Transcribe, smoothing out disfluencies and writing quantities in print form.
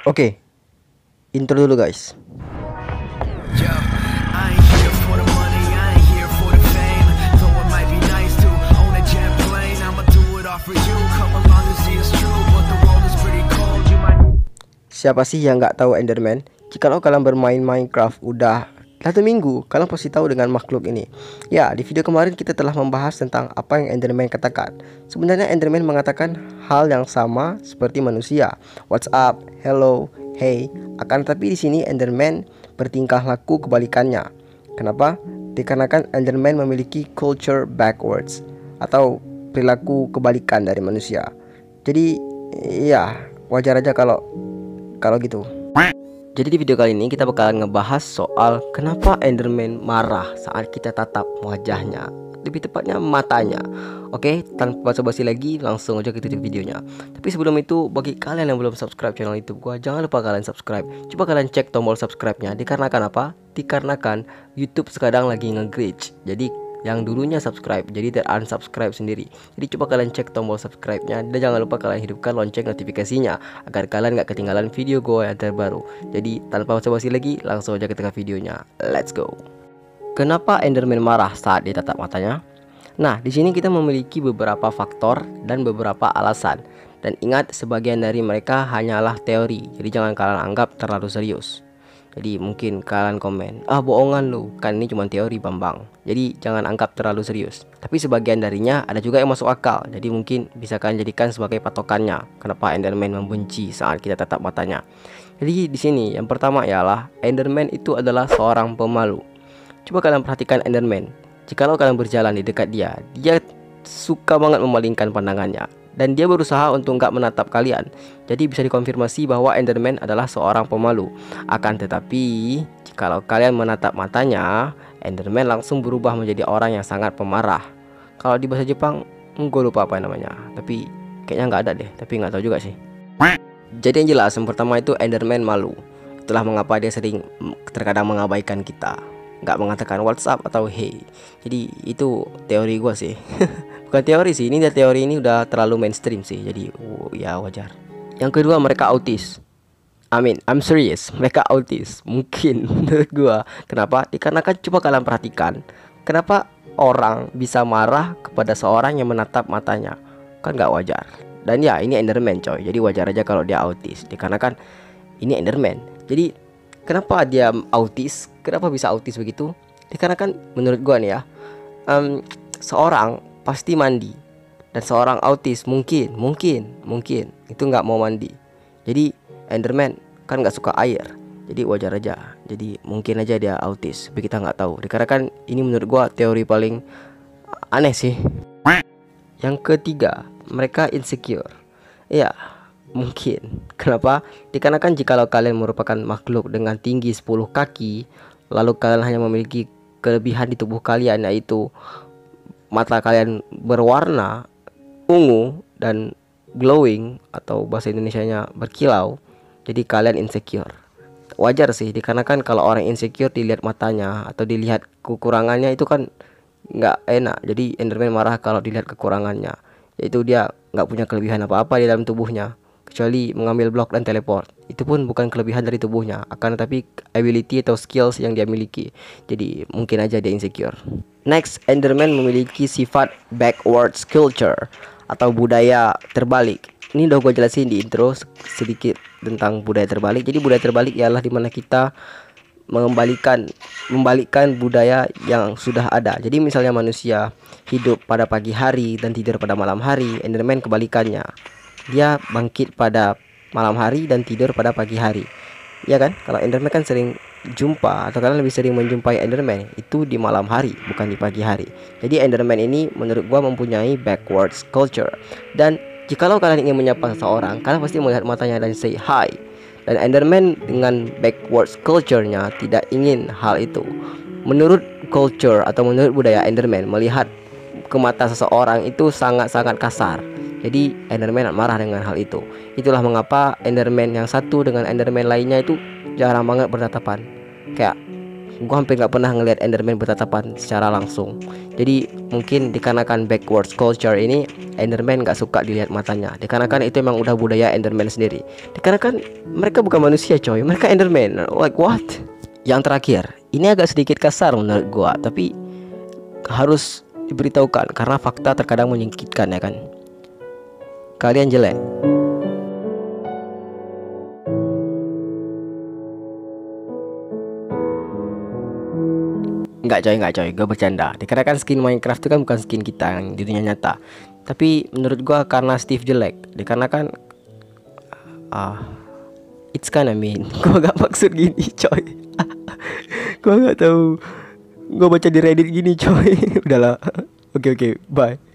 Oke, intro dulu guys. Siapa sih yang nggak tahu Enderman? Jikalau kalian bermain Minecraft udah 1 minggu, kalian pasti tahu dengan makhluk ini. Ya, di video kemarin kita telah membahas tentang apa yang Enderman katakan. Sebenarnya Enderman mengatakan hal yang sama seperti manusia. What's up, hello, hey. Akan tetapi di sini Enderman bertingkah laku kebalikannya. Kenapa? Dikarenakan Enderman memiliki culture backwards atau perilaku kebalikan dari manusia. Jadi ya wajar aja kalau gitu. Jadi di video kali ini kita bakalan ngebahas soal kenapa Enderman marah saat kita tatap wajahnya, lebih tepatnya matanya. Oke, tanpa basa-basi lagi langsung aja kita tutup videonya. Tapi sebelum itu, bagi kalian yang belum subscribe channel YouTube gua, jangan lupa kalian subscribe. Coba kalian cek tombol subscribe-nya. Dikarenakan apa? Dikarenakan YouTube sekarang lagi nge-glitch. Jadi yang dulunya subscribe jadi unsubscribe sendiri. Jadi coba kalian cek tombol subscribe-nya dan jangan lupa kalian hidupkan lonceng notifikasinya agar kalian gak ketinggalan video gue yang terbaru. Jadi tanpa basa-basi lagi langsung aja ke tengah videonya. Let's go. Kenapa Enderman marah saat ditatap matanya? Nah, di sini kita memiliki beberapa faktor dan beberapa alasan. Dan ingat, sebagian dari mereka hanyalah teori. Jadi jangan kalian anggap terlalu serius. Jadi mungkin kalian komen, bohongan lu, kan ini cuma teori Bambang. Jadi jangan anggap terlalu serius. Tapi sebagian darinya ada juga yang masuk akal. Jadi mungkin bisa kalian jadikan sebagai patokannya kenapa Enderman membenci saat kita tatap matanya. Jadi di sini yang pertama ialah Enderman itu adalah seorang pemalu. Coba kalian perhatikan Enderman. Jikalau kalian berjalan di dekat dia suka banget memalingkan pandangannya. Dan dia berusaha untuk nggak menatap kalian. Jadi bisa dikonfirmasi bahwa Enderman adalah seorang pemalu. Akan tetapi jikalau kalian menatap matanya, Enderman langsung berubah menjadi orang yang sangat pemarah. Kalau di bahasa Jepang, gue lupa apa namanya. Tapi kayaknya nggak ada deh. Tapi nggak tahu juga sih. Jadi yang jelas yang pertama itu Enderman malu. Itulah mengapa dia sering terkadang mengabaikan kita, nggak mengatakan WhatsApp atau hey. Jadi itu teori gue sih. Bukan teori sih, ini teori ini udah terlalu mainstream sih. Jadi ya wajar. Yang kedua, mereka autis. I'm serious, mereka autis. Mungkin menurut gua. Kenapa? Dikarenakan coba kalian perhatikan, kenapa orang bisa marah kepada seorang yang menatap matanya? Kan nggak wajar. Dan ya ini Enderman coy. Jadi wajar aja kalau dia autis. Dikarenakan ini Enderman. Jadi kenapa dia autis? Kenapa bisa autis begitu? Dikarenakan menurut gua nih ya, seorang pasti mandi, dan seorang autis mungkin itu nggak mau mandi. Jadi Enderman kan nggak suka air, jadi wajar aja. Jadi mungkin aja dia autis, tapi kita nggak tahu. Dikarenakan ini menurut gua teori paling aneh sih. Yang ketiga, mereka insecure. Ya mungkin. Kenapa? Dikarenakan jikalau kalian merupakan makhluk dengan tinggi 10 kaki, lalu kalian hanya memiliki kelebihan di tubuh kalian, yaitu mata kalian berwarna ungu dan glowing, atau bahasa Indonesianya berkilau. Jadi kalian insecure. Wajar sih, dikarenakan kalau orang insecure dilihat matanya atau dilihat kekurangannya itu kan nggak enak. Jadi Enderman marah kalau dilihat kekurangannya, yaitu dia nggak punya kelebihan apa-apa di dalam tubuhnya kecuali mengambil blok dan teleport. Itu pun bukan kelebihan dari tubuhnya, akan tetapi ability atau skills yang dia miliki. Jadi mungkin aja dia insecure. Next, Enderman memiliki sifat backwards culture atau budaya terbalik. Ini udah gue jelasin di intro sedikit tentang budaya terbalik. Jadi budaya terbalik ialah dimana kita membalikkan budaya yang sudah ada. Jadi misalnya manusia hidup pada pagi hari dan tidur pada malam hari, Enderman kebalikannya. Dia bangkit pada malam hari dan tidur pada pagi hari. Ya kan? Kalau Enderman kan sering jumpa, atau kalian lebih sering menjumpai Enderman itu di malam hari, bukan di pagi hari. Jadi Enderman ini menurut gua mempunyai backwards culture. Dan jikalau kalian ingin menyapa seseorang, kalian pasti melihat matanya dan say hi. Dan Enderman dengan backwards culture-nya tidak ingin hal itu. Menurut culture atau menurut budaya Enderman, melihat ke mata seseorang itu sangat-sangat kasar. Jadi Enderman marah dengan hal itu. Itulah mengapa Enderman yang satu dengan Enderman lainnya itu jarang banget bertatapan. Kayak gue hampir nggak pernah ngelihat Enderman bertatapan secara langsung. Jadi mungkin dikarenakan backwards culture ini, Enderman nggak suka dilihat matanya. Dikarenakan itu emang udah budaya Enderman sendiri. Dikarenakan mereka bukan manusia coy, mereka Enderman. Like what? Yang terakhir, ini agak sedikit kasar menurut gue, tapi harus diberitahukan karena fakta terkadang menyingkirkan ya kan. Kalian jelek. Enggak coy, gue bercanda. Dikarenakan skin Minecraft itu kan bukan skin kita yang di dunia nyata. Tapi menurut gue karena Steve jelek. Dikarenakan it's kinda mean. Gue gak maksud gini coy. Gue gak tahu. Gue baca di Reddit gini coy. Udahlah. Oke, bye.